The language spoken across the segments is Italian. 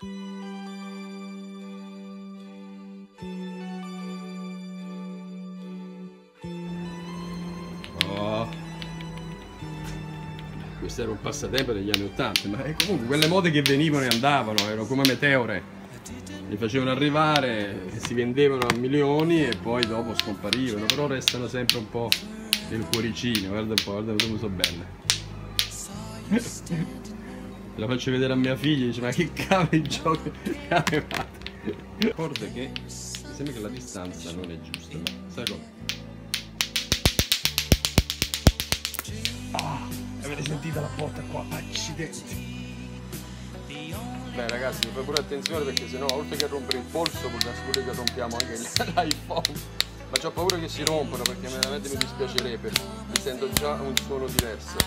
Oh, questo era un passatempo degli anni '80, ma comunque quelle mode che venivano e andavano, erano come meteore. Li facevano arrivare, si vendevano a milioni e poi dopo scomparivano, però restano sempre un po' nel cuoricino. Guarda un po', guarda come sono belle. La faccio vedere a mia figlia e dice: ma che cavolo di gioco avevate? Ricorda che mi sembra che la distanza non è giusta, ma sai cosa? Ah, avete sentito la porta qua? Accidenti! Beh ragazzi, fai pure attenzione perché sennò oltre che rompere il polso potrebbe pure che rompiamo anche l'iPhone. Ma c'ho paura che si rompano perché veramente mi dispiacerebbe. Mi sento già un suono diverso.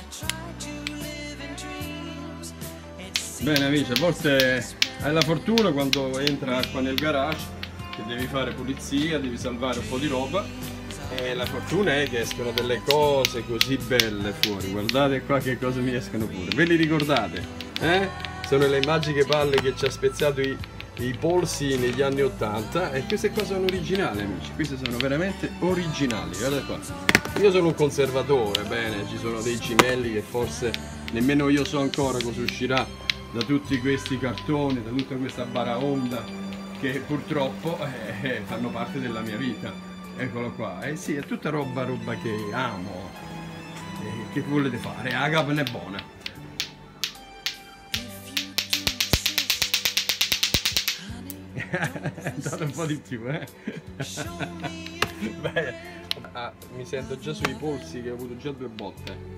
Bene amici, a volte hai la fortuna quando entra acqua nel garage che devi fare pulizia, devi salvare un po' di roba e la fortuna è che escono delle cose così belle fuori. Guardate qua che cose mi escono pure. Ve li ricordate? Sono le magiche palle che ci ha spezzato i polsi negli anni '80 e queste qua sono originali amici, queste sono veramente originali, guardate qua. Io sono un conservatore, bene, ci sono dei cimelli che forse nemmeno io so ancora cosa uscirà da tutti questi cartoni, da tutta questa baraonda che purtroppo fanno parte della mia vita. Eccolo qua, sì, è tutta roba che amo, che volete fare, la carne è buona. Dato un po' di più, Beh, mi sento già sui polsi che ho avuto già 2 botte.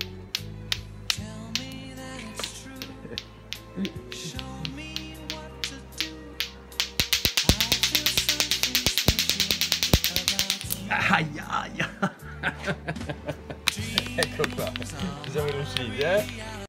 Aia. Ecco qua, ci siamo riusciti,